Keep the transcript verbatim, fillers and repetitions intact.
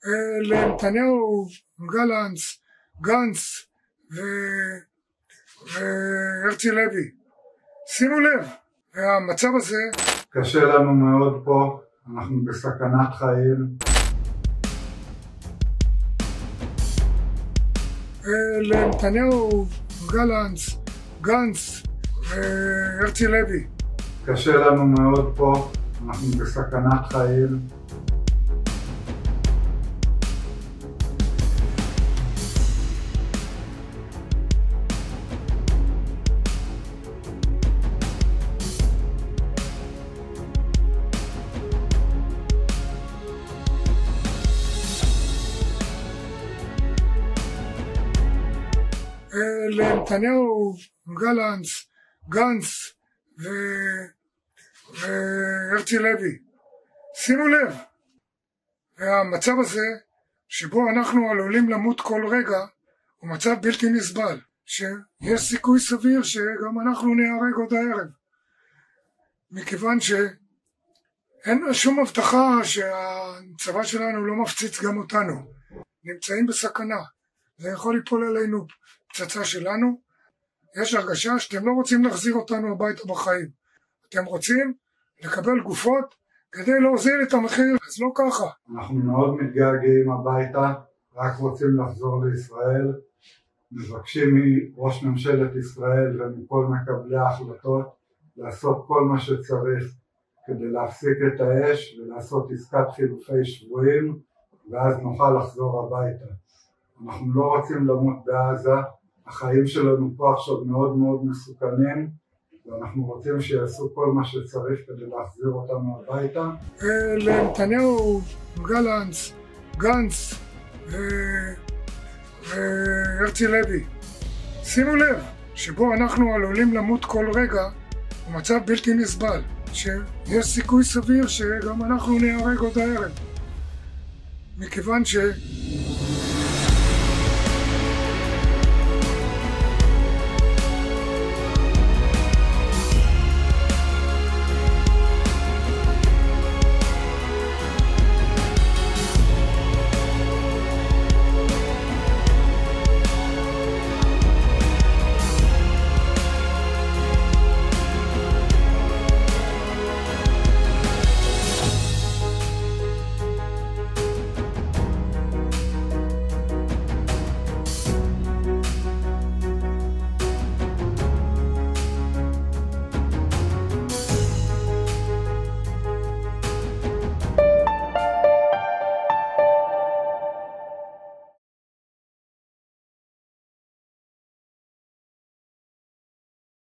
לנתניהו, גלנץ, גנץ והרצי לוי. שימו לב, והמצב הזה קשה לנו מאוד פה, אנחנו בסכנת חיים. לנתניהו, גלנץ, גנץ והרצי לוי. קשה לנו מאוד פה, אנחנו בסכנת חיים. לנתניהו, גלנץ, גנץ והרצי לוי. שימו לב, והמצב הזה שבו אנחנו עלולים למות כל רגע הוא מצב בלתי נסבל, שיש סיכוי סביר שגם אנחנו נהרג עוד הערב, מכיוון שאין שום הבטחה שהצבא שלנו לא מפציץ גם אותנו. נמצאים בסכנה, זה יכול ליפול עלינו פצצה שלנו. יש הרגשה שאתם לא רוצים להחזיר אותנו הביתה בחיים, אתם רוצים לקבל גופות כדי להוזיל את המחיר, אז לא ככה. אנחנו מאוד מתגעגעים הביתה, רק רוצים לחזור לישראל. מבקשים מראש ממשלת ישראל ומכל מקבלי ההחלטות לעשות כל מה שצריך כדי להפסיק את האש ולעשות עסקת חילופי שבויים, ואז נוכל לחזור הביתה. אנחנו לא רוצים למות בעזה, החיים שלנו פה עכשיו מאוד מאוד מסוכנים, ואנחנו רוצים שיעשו כל מה שצריך כדי להחזיר אותנו הביתה. לנתניהו, גלנץ, גנץ והרצי לוי. שימו לב, שבו אנחנו עלולים למות כל רגע הוא מצב בלתי נסבל, שיש סיכוי סביר שגם אנחנו נהרג עוד הערב, מכיוון ש...